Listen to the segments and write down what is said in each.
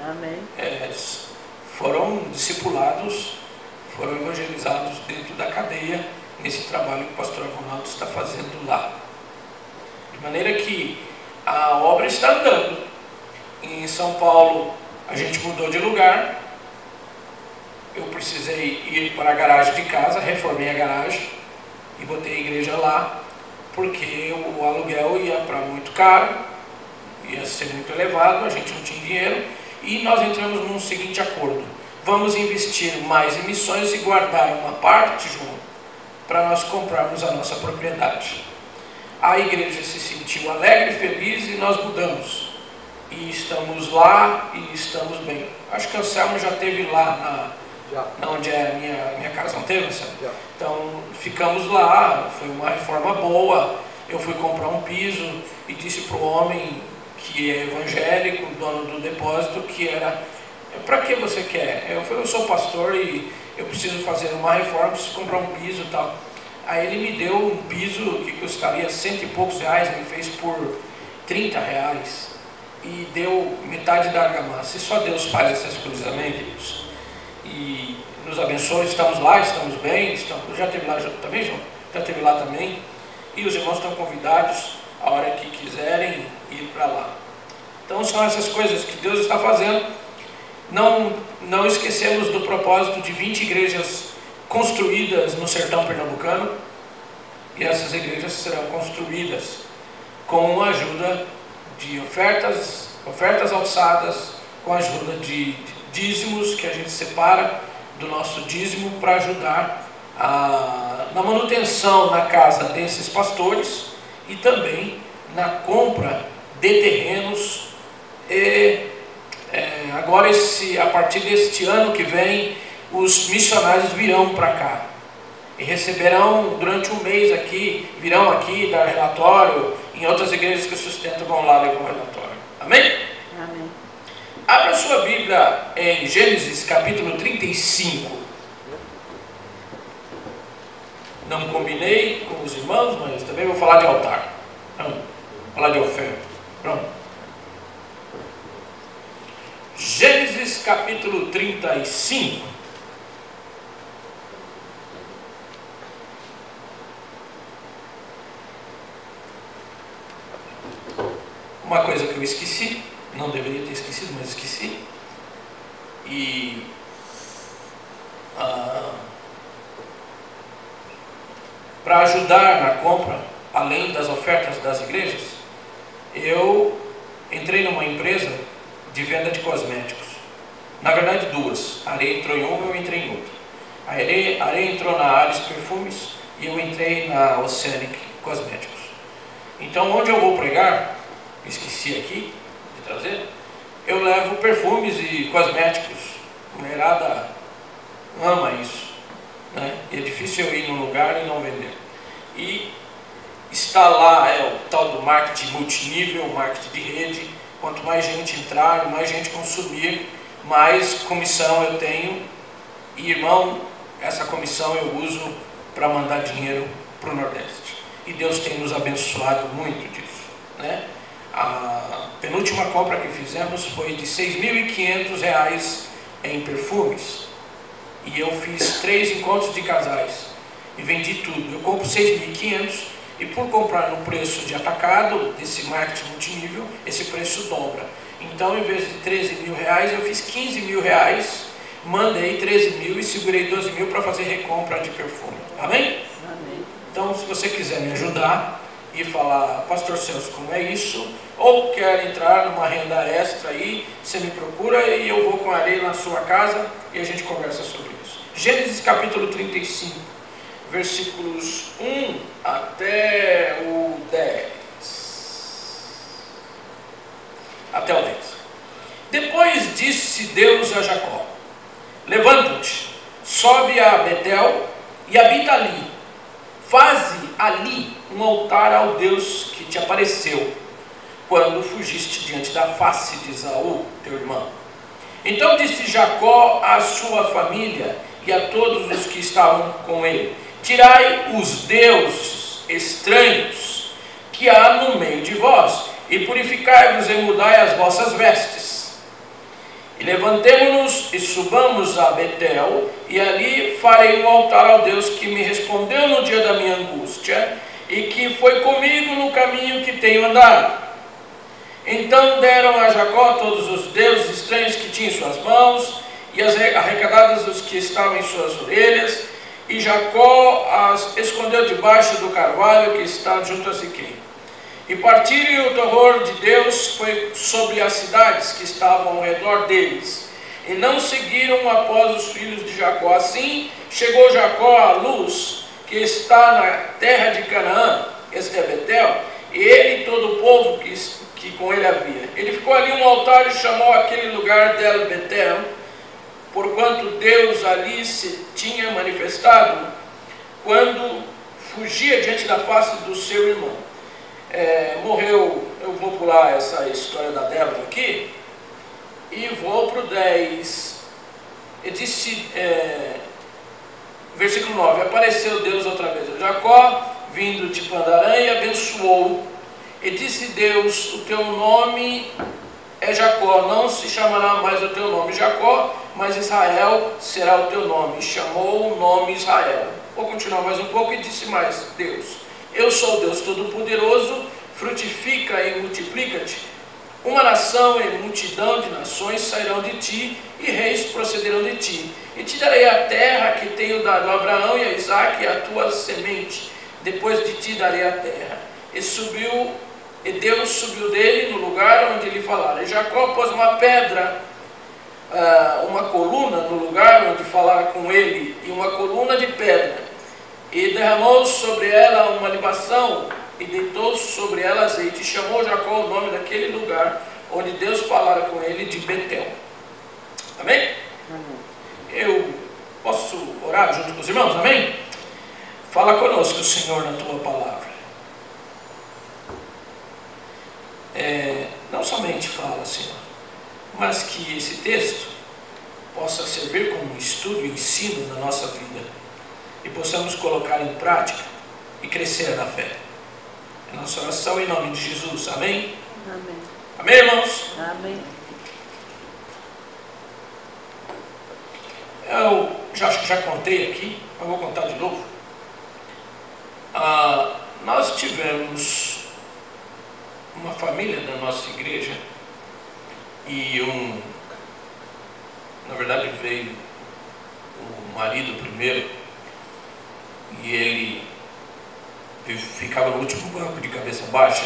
Amém. Foram discipulados, foram evangelizados dentro da cadeia, nesse trabalho que o pastor Ronaldo está fazendo lá. De maneira que a obra está andando. Em São Paulo, a gente mudou de lugar. Eu precisei ir para a garagem de casa, reformei a garagem e botei a igreja lá, porque o aluguel ia para muito caro, ia ser muito elevado, a gente não tinha dinheiro, e nós entramos num seguinte acordo: vamos investir mais em missões e guardar uma parte, João, para nós comprarmos a nossa propriedade. A igreja se sentiu alegre, feliz, e nós mudamos. E estamos lá e estamos bem. Acho que o Anselmo já esteve lá na onde é a minha casa, não teve, Anselmo? Já. Então ficamos lá, foi uma reforma boa. Eu fui comprar um piso e disse para o homem que é evangélico, dono do depósito, que era: para que você quer? Eu falei: eu sou pastor e eu preciso fazer uma reforma, preciso comprar um piso e tal. Aí ele me deu um piso que custaria R$100 e poucos, ele fez por R$30 e deu metade da argamassa. E só Deus faz essas coisas, amém, queridos? E nos abençoe, estamos lá, estamos bem, já esteve lá também, João? Já esteve lá também. E os irmãos estão convidados, a hora que quiserem, ir para lá. Então são essas coisas que Deus está fazendo. Não esquecemos do propósito de 20 igrejas construídas no sertão pernambucano. E essas igrejas serão construídas com a ajuda de ofertas alçadas, com a ajuda de dízimos que a gente separa do nosso dízimo para ajudar na manutenção na casa desses pastores e também na compra de terrenos. Agora, a partir deste ano que vem, os missionários virão para cá e receberão durante um mês aqui, virão aqui dar relatório. Em outras igrejas que sustentam vão lá levar o relatório. Amém? Amém. Abra sua Bíblia em Gênesis capítulo 35. Não combinei com os irmãos, mas também vou falar de altar. Vou falar de oferta. Pronto. Gênesis capítulo 35. Uma coisa que eu esqueci, não deveria ter esquecido, mas esqueci. E para ajudar na compra, além das ofertas das igrejas, eu entrei numa empresa de venda de cosméticos. Na verdade, duas. A Areia entrou em uma, eu entrei em outra. A Areia entrou na Ares Perfumes e eu entrei na Oceanic Cosméticos. Então, onde eu vou pregar, esqueci aqui de trazer, eu levo perfumes e cosméticos. A mulherada ama isso, né? E é difícil eu ir num lugar e não vender. E está lá o tal do marketing multinível, marketing de rede. Quanto mais gente entrar, mais gente consumir, mais comissão eu tenho. E, irmão, essa comissão eu uso para mandar dinheiro para o Nordeste. E Deus tem nos abençoado muito disso, né? A penúltima compra que fizemos foi de R$6.500 em perfumes. E eu fiz 3 encontros de casais e vendi tudo. Eu compro 6.500 e, por comprar no preço de atacado desse marketing multinível, esse preço dobra. Então, em vez de R$13.000, eu fiz R$15.000, mandei 13.000 e segurei 12.000 para fazer recompra de perfume. Amém? Amém. Então, se você quiser me ajudar e falar: pastor Celso, como é isso? Ou quer entrar numa renda extra aí, você me procura e eu vou com a Areia na sua casa e a gente conversa sobre isso. Gênesis capítulo 35, versículos 1 até o 10. Até o 10. Depois disse Deus a Jacó: levanta-te, sobe a Betel e habita ali. Faze ali um altar ao Deus que te apareceu quando fugiste diante da face de Esaú, teu irmão. Então disse Jacó à sua família e a todos os que estavam com ele: tirai os deuses estranhos que há no meio de vós, e purificai-vos e mudai as vossas vestes. E levantemo-nos e subamos a Betel, e ali farei um altar ao Deus que me respondeu no dia da minha angústia, e que foi comigo no caminho que tenho andado. Então deram a Jacó todos os deuses estranhos que tinha em suas mãos, e as arrecadadas os que estavam em suas orelhas, e Jacó as escondeu debaixo do carvalho que está junto a Siquém. E partiram, e o terror de Deus foi sobre as cidades que estavam ao redor deles, e não seguiram após os filhos de Jacó. Assim chegou Jacó à luz que está na terra de Canaã, este é Betel, e ele e todo o povo que com ele havia. Ele ficou ali um altar e chamou aquele lugar del Betel, porquanto Deus ali se tinha manifestado quando fugia diante da face do seu irmão. Morreu, eu vou pular essa história da Débora aqui, e vou para o 10. Ele disse, versículo 9, apareceu Deus outra vez a Jacó, vindo de Pandarã, e abençoou. E disse Deus, o teu nome é Jacó, não se chamará mais o teu nome Jacó, mas Israel será o teu nome. E chamou o nome Israel. Vou continuar mais um pouco, e disse mais Deus, eu sou Deus Todo-Poderoso, frutifica e multiplica-te. Uma nação e multidão de nações sairão de ti, e reis procederão de ti. E te darei a terra que tenho dado a Abraão e a Isaque e a tua semente. Depois de ti darei a terra. E Deus subiu dele no lugar onde lhe falara. E Jacó pôs uma pedra, uma coluna no lugar onde falara com ele, e uma coluna de pedra. E derramou sobre ela uma libação, e deitou sobre ela azeite. E chamou Jacó o nome daquele lugar onde Deus falara com ele, de Betel. Amém? Eu posso orar junto com os irmãos? Amém? Fala conosco, Senhor, na tua palavra. Não somente fala, Senhor, mas que esse texto possa servir como estudo e ensino na nossa vida, e possamos colocar em prática e crescer na fé. É nossa oração em nome de Jesus. Amém? Amém. Amém, irmãos? Amém. Eu acho que já contei aqui, mas vou contar de novo. Nós tivemos uma família da nossa igreja, e na verdade veio o marido primeiro, e ele ficava no último banco de cabeça baixa,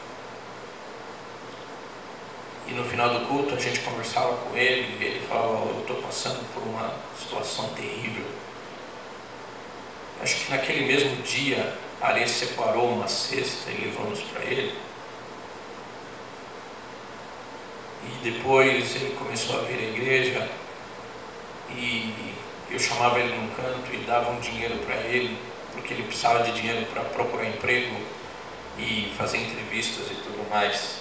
e no final do culto a gente conversava com ele, e ele falava, eu estou passando por uma situação terrível. Acho que naquele mesmo dia a Ari separou uma cesta e levamos para ele. E depois ele começou a vir à igreja, e eu chamava ele num canto e dava um dinheiro para ele, porque ele precisava de dinheiro para procurar emprego e fazer entrevistas e tudo mais.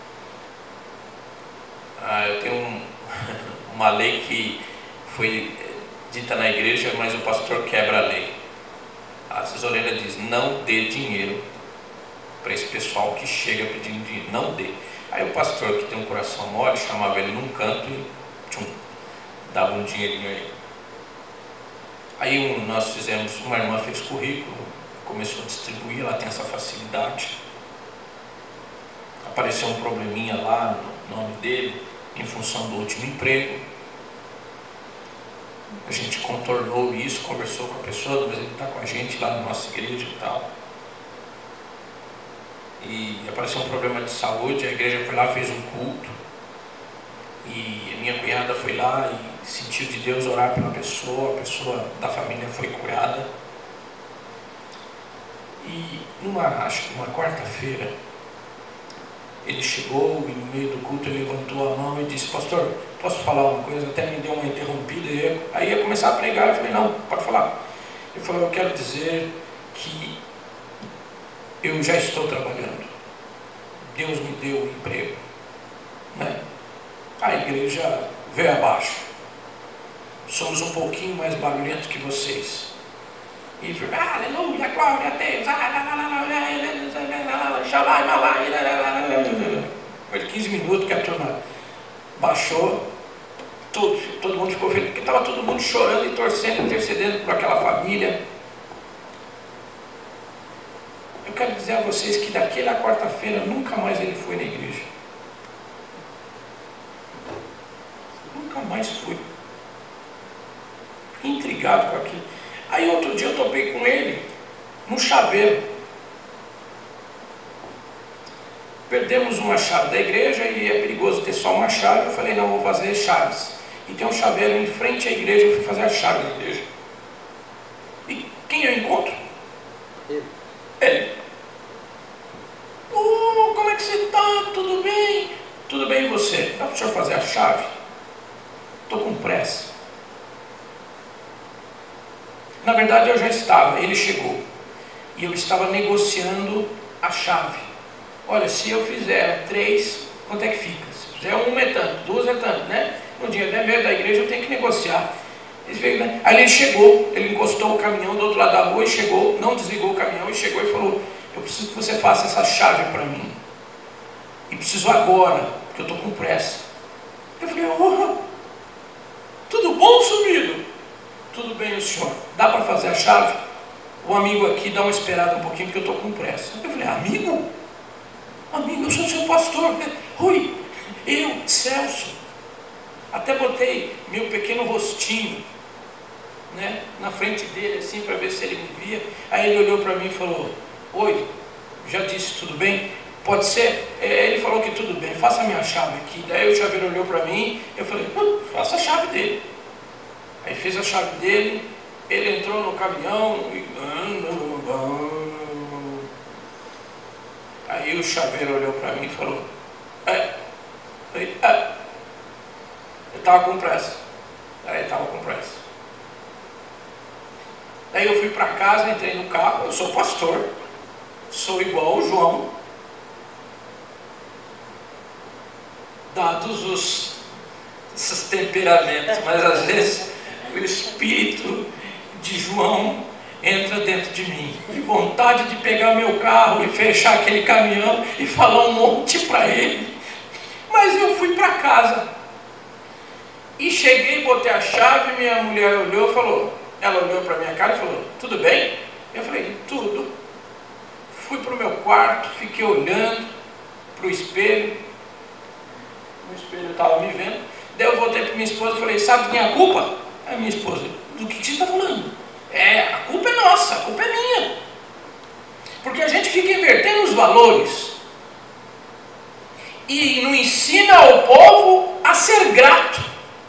Eu tenho uma lei que foi dita na igreja, mas o pastor quebra a lei. A tesoureira diz, não dê dinheiro para esse pessoal que chega pedindo dinheiro, não dê. Aí o pastor, que tem um coração mole, chamava ele num canto e dava um dinheirinho aí. Aí nós fizemos, uma irmã fez currículo, começou a distribuir, ela tem essa facilidade. Apareceu um probleminha lá no nome dele, em função do último emprego. A gente contornou isso, conversou com a pessoa, mas ele está com a gente lá na nossa igreja e tal. E apareceu um problema de saúde, a igreja foi lá, fez um culto, e a minha cunhada foi lá e sentiu de Deus orar pela pessoa, a pessoa da família foi curada. E acho que numa quarta-feira, ele chegou e no meio do culto ele levantou a mão e disse, pastor, posso falar uma coisa? Até me deu uma interrompida, aí ia começar a pregar. Eu falei, não, pode falar. Ele falou, eu quero dizer que eu já estou trabalhando, Deus me deu um emprego, né? A igreja veio abaixo, somos um pouquinho mais barulhentos que vocês. E ele falou, aleluia, glória a Deus, foi de 15 minutos que a turma baixou, todo mundo ficou feliz, porque estava todo mundo chorando e torcendo, intercedendo por aquela família. Eu quero dizer a vocês que daquela quarta-feira nunca mais ele foi na igreja. Nunca mais foi. Fiquei intrigado com aquilo. Aí outro dia eu topei com ele num chaveiro. Perdemos uma chave da igreja e é perigoso ter só uma chave. Eu falei, não, vou fazer chaves. E tem um chaveiro em frente à igreja, eu fui fazer a chave da igreja. E quem eu encontro? Ele. Como é que você está? Tudo bem? Tudo bem e você? Dá para o senhor fazer a chave? Estou com pressa. Na verdade eu já estava, ele chegou. E eu estava negociando a chave. Olha, se eu fizer 3, quanto é que fica? Se fizer 1 é tanto, 2 é tanto, né? No dia meio da igreja eu tenho que negociar. Aí ele chegou, ele encostou o caminhão do outro lado da rua e chegou, não desligou o caminhão e chegou e falou, eu preciso que você faça essa chave para mim. E preciso agora, porque eu estou com pressa. Eu falei, tudo bom, sumido? Tudo bem, o senhor. Dá para fazer a chave? O amigo aqui dá uma esperada um pouquinho, porque eu estou com pressa. Eu falei, amigo? Amigo, eu sou seu pastor. Rui, eu, Celso. Até botei meu pequeno rostinho, né, na frente dele, assim, para ver se ele me via. Aí ele olhou para mim e falou, oi, já disse, tudo bem? Pode ser? Ele falou que tudo bem, faça a minha chave aqui. Daí o chaveiro olhou para mim, eu falei, faça a chave dele. Aí fez a chave dele, ele entrou no caminhão e... Aí o chaveiro olhou para mim e falou, eu estava com pressa. Aí estava com pressa. Daí eu fui para casa, entrei no carro, eu sou pastor, sou igual o João. Dados esses temperamentos, mas às vezes o espírito de João entra dentro de mim, de vontade de pegar meu carro e fechar aquele caminhão e falar um monte para ele. Mas eu fui para casa e cheguei, botei a chave, minha mulher olhou e falou, ela olhou para minha cara e falou, tudo bem? Eu falei, tudo. Fui para o meu quarto, fiquei olhando para o espelho estava me vendo. Daí eu voltei para minha esposa e falei, sabe quem é a culpa? A minha esposa, do que você está falando? A culpa é nossa, a culpa é minha. Porque a gente fica invertendo os valores e não ensina ao povo a ser grato,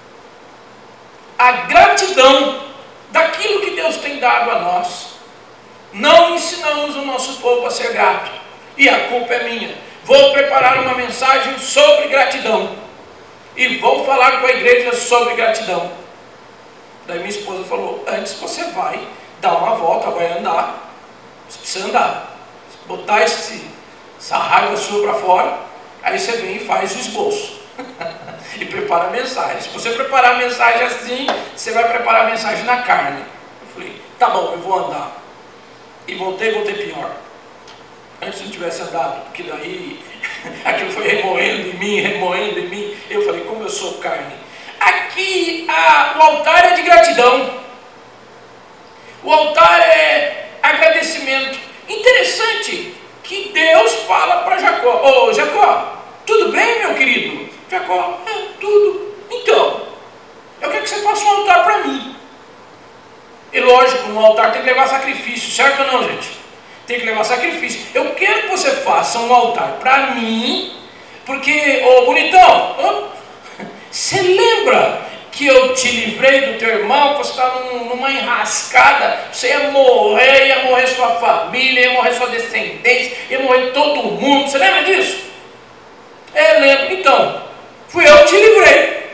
a gratidão daquilo que Deus tem dado a nós. Não ensinamos o nosso povo a ser grato, e a culpa é minha. Vou preparar uma mensagem sobre gratidão e vou falar com a igreja sobre gratidão. Daí minha esposa falou, antes você vai dar uma volta, vai andar, você precisa andar, botar essa raiva sua para fora, aí você vem e faz o esboço e prepara a mensagem. Se você preparar a mensagem assim, você vai preparar a mensagem na carne. Eu falei, tá bom, eu vou andar. E voltei pior. Antes não tivesse andado, porque daí aquilo foi remoendo em mim. Eu falei, como eu sou carne. Aqui o altar é de gratidão. O altar é agradecimento. Interessante que Deus fala para Jacó, ô Jacó, tudo bem, meu querido? Jacó, tudo. Então, eu quero que você faça um altar para mim. E lógico, no altar tem que levar sacrifício, certo ou não, gente? Tem que levar sacrifício. Eu quero que você faça um altar para mim, porque, ô bonitão, você lembra que eu te livrei do teu irmão, que você estava numa enrascada, você ia morrer sua família, ia morrer sua descendência, ia morrer todo mundo, você lembra disso? Lembro. Então, fui eu que te livrei.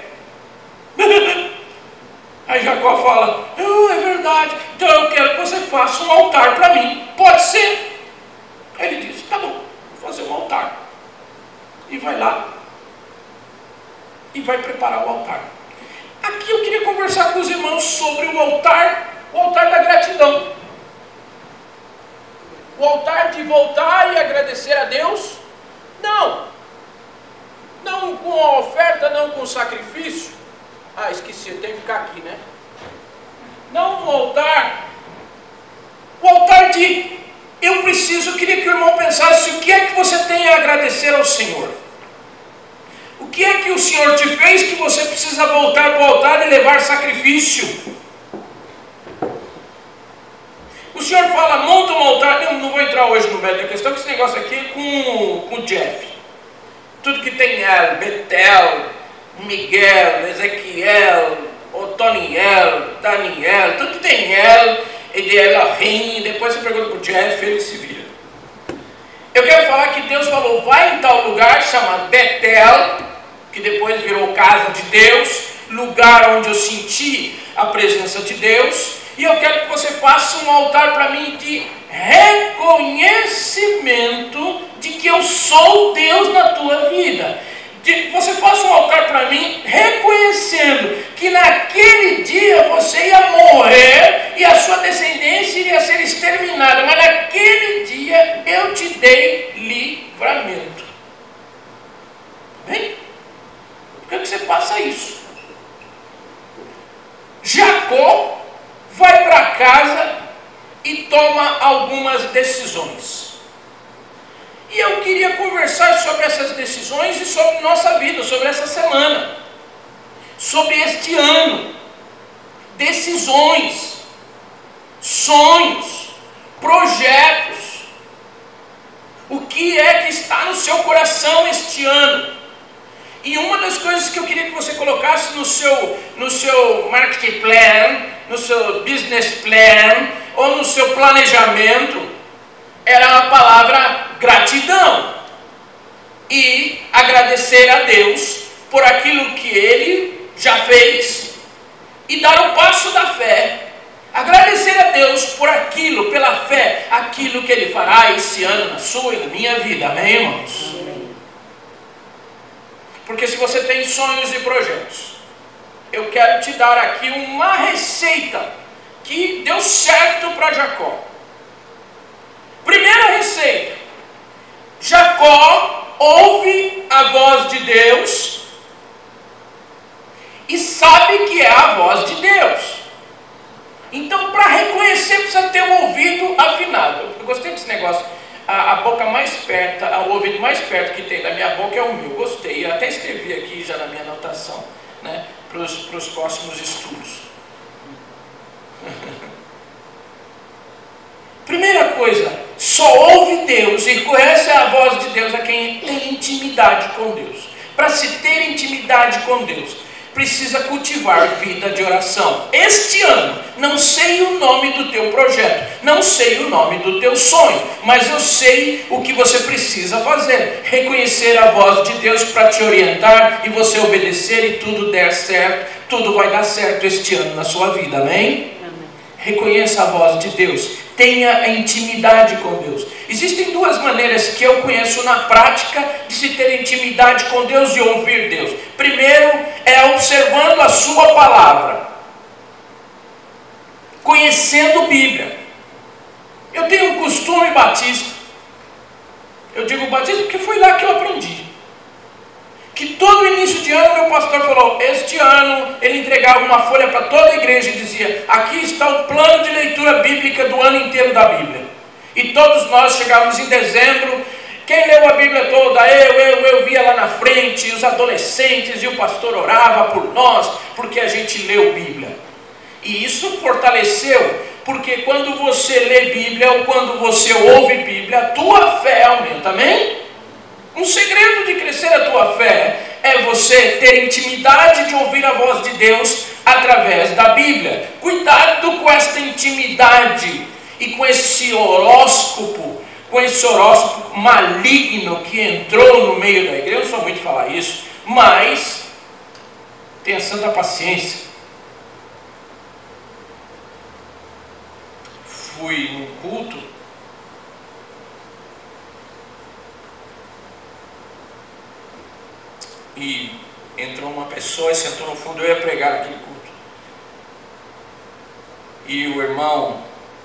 Aí Jacó fala, é verdade, então eu quero que você faça um altar para mim, pode ser? Aí ele diz, tá bom, vou fazer um altar. E vai lá e vai preparar o altar. Aqui eu queria conversar com os irmãos sobre o altar da gratidão. O altar de voltar e agradecer a Deus? Não com a oferta, não com o sacrifício. Ah, esqueci, eu tenho que ficar aqui, né? Não no altar. O altar de eu preciso, eu queria que o irmão pensasse o que é que você tem a agradecer ao Senhor. O que é que o Senhor te fez que você precisa voltar para o altar e levar sacrifício? O Senhor fala, monta um altar. Não vou entrar hoje no mérito da questão, que esse negócio aqui é com Jeff. Tudo que tem El, Betel, Miguel, Ezequiel, Otoniel, Daniel, tudo que tem El, e de Elohim, depois você pergunta para o Jeff, ele se vira. Eu quero falar que Deus falou, vai em tal lugar chamado Betel, que depois virou casa de Deus, lugar onde eu senti a presença de Deus, e eu quero que você faça um altar para mim de reconhecimento de que eu sou Deus na tua vida. Você faça um altar para mim reconhecendo que naquele dia você ia morrer e a sua descendência iria ser exterminada, mas naquele dia eu te dei livramento. Bem? Por que você faça isso? Jacó vai para casa e toma algumas decisões. E eu queria conversar sobre essas decisões e sobre nossa vida, sobre essa semana, sobre este ano. Decisões, sonhos, projetos. O que é que está no seu coração este ano? E uma das coisas que eu queria que você colocasse no seu marketing plan, no seu business plan, ou no seu planejamento, era a palavra gratidão. E agradecer a Deus por aquilo que Ele já fez. E dar o passo da fé. Agradecer a Deus por aquilo, pela fé, aquilo que Ele fará esse ano na sua e na minha vida. Amém, irmãos? Amém. Porque se você tem sonhos e projetos, eu quero te dar aqui uma receita que deu certo para Jacó. Primeira receita: Jacó ouve a voz de Deus e sabe que é a voz de Deus. Então, para reconhecer, precisa ter um ouvido afinado. Eu gostei desse negócio. A boca mais perto, o ouvido mais perto que tem da minha boca é o meu. Gostei. Eu até escrevi aqui já na minha anotação, né, para os próximos estudos. Primeira coisa, só ouve Deus e conhece a voz de Deus a quem tem intimidade com Deus. Para se ter intimidade com Deus, precisa cultivar vida de oração. Este ano, não sei o nome do teu projeto, não sei o nome do teu sonho, mas eu sei o que você precisa fazer. Reconhecer a voz de Deus para te orientar e você obedecer e tudo der certo, tudo vai dar certo este ano na sua vida, amém? Amém. Reconheça a voz de Deus. Tenha a intimidade com Deus. Existem duas maneiras que eu conheço na prática de se ter intimidade com Deus e ouvir Deus. Primeiro é observando a sua palavra, conhecendo Bíblia. Eu tenho um costume batista. Eu digo batista porque foi lá que eu aprendi. Que todo início de ano meu pastor falou, este ano ele entregava uma folha para toda a igreja e dizia, aqui está o plano de leitura bíblica do ano inteiro da Bíblia. E todos nós chegávamos em dezembro, quem leu a Bíblia toda? Eu via lá na frente, os adolescentes, e o pastor orava por nós, porque a gente leu Bíblia. E isso fortaleceu, porque quando você lê Bíblia, ou quando você ouve Bíblia, a tua fé aumenta, amém? Um segredo de crescer a tua fé é você ter intimidade de ouvir a voz de Deus através da Bíblia. Cuidado com esta intimidade e com esse horóscopo maligno que entrou no meio da igreja. Eu não sou muito de falar isso, mas tenha santa paciência. Fui num culto e entrou uma pessoa e sentou no fundo. Eu ia pregar naquele culto e o irmão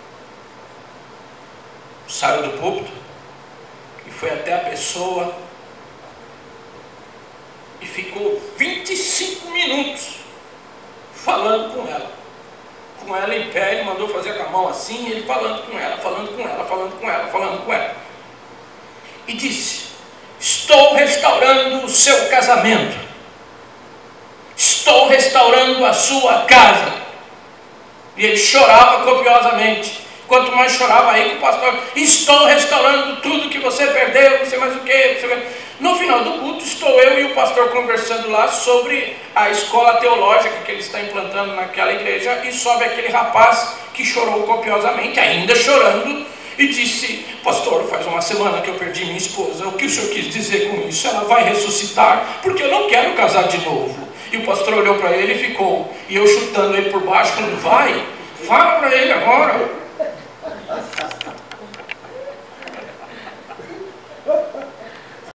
saiu do púlpito e foi até a pessoa e ficou 25 minutos falando com ela. Com ela em pé, ele mandou fazer com a mão assim, ele falando com ela, falando com ela, falando com ela, falando com ela. E disse: estou restaurando o seu casamento. Estou restaurando a sua casa. E ele chorava copiosamente. Quanto mais chorava aí com o pastor: estou restaurando tudo que você perdeu, não sei mais o que. No final do culto, estou eu e o pastor conversando lá sobre a escola teológica que ele está implantando naquela igreja, e sobe aquele rapaz que chorou copiosamente, ainda chorando, e disse: pastor, faz uma semana que eu perdi minha esposa, o que o senhor quis dizer com isso? Ela vai ressuscitar, porque eu não quero casar de novo. E o pastor olhou para ele e ficou, e eu chutando ele por baixo, falando: vai, fala para ele agora.